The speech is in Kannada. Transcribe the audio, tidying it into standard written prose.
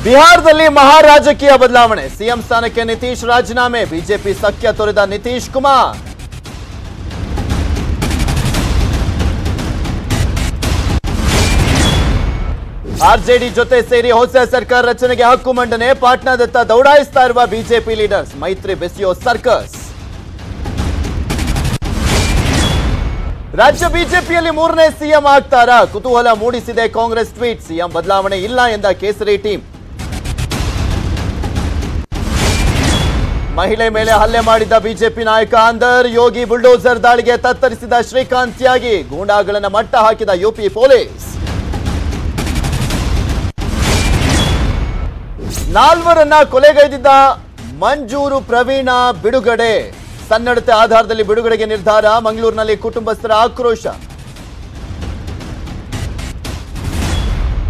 ಬಿಹಾರದಲ್ಲಿ ಮಹಾರಾಜಕೀಯ ಬದಲಾವಣೆ, ಸಿಎಂ ಸ್ಥಾನಕ್ಕೆ ನಿತೀಶ್ ರಾಜೀನಾಮೆ, ಬಿಜೆಪಿ ಸಖ್ಯ ತೊರೆದ ನಿತೀಶ್ ಕುಮಾರ್. ಆರ್ಜೆಡಿ ಜೊತೆ ಸೇರಿ ಹೊಸ ಸರ್ಕಾರ ರಚನೆಗೆ ಹಕ್ಕು ಮಂಡನೆ, ಪಾಟ್ನಾದತ್ತ ದೌಡಾಯಿಸ್ತಾ ಇರುವ ಬಿಜೆಪಿ ಲೀಡರ್ಸ್, ಮೈತ್ರಿ ಬೆಸೆಯೋ ಸರ್ಕಸ್. ರಾಜ್ಯ ಬಿಜೆಪಿಯಲ್ಲಿ ಮೂರನೇ ಸಿಎಂ ಆಗ್ತಾರಾ? ಕುತೂಹಲ ಮೂಡಿಸಿದೆ ಕಾಂಗ್ರೆಸ್ ಟ್ವೀಟ್. ಸಿಎಂ ಬದಲಾವಣೆ ಇಲ್ಲ ಎಂದ ಕೇಸರಿ ಟೀಮ್. ಮಹಿಳೆ ಮೇಲೆ ಹಲ್ಲೆ ಮಾಡಿದ್ದ ಬಿಜೆಪಿ ನಾಯಕ ಅಂದರ್, ಯೋಗಿ ಬುಲ್ಡೋಸರ್ ದಾಳಿಗೆ ತತ್ತರಿಸಿದ ಶ್ರೀಕಾಂತ್ ತ್ಯಾಗಿ, ಗೂಂಡಾಗಳನ್ನ ಮಟ್ಟ ಹಾಕಿದ ಯುಪಿ ಪೊಲೀಸ್. 4 ಕೊಲೆಗೈದಿದ್ದ ಮಂಜೂರು ಪ್ರವೀಣ ಬಿಡುಗಡೆ, ಸನ್ನಡತೆ ಆಧಾರದಲ್ಲಿ ಬಿಡುಗಡೆಗೆ ನಿರ್ಧಾರ, ಮಂಗಳೂರಿನಲ್ಲಿ ಕುಟುಂಬಸ್ಥರ ಆಕ್ರೋಶ.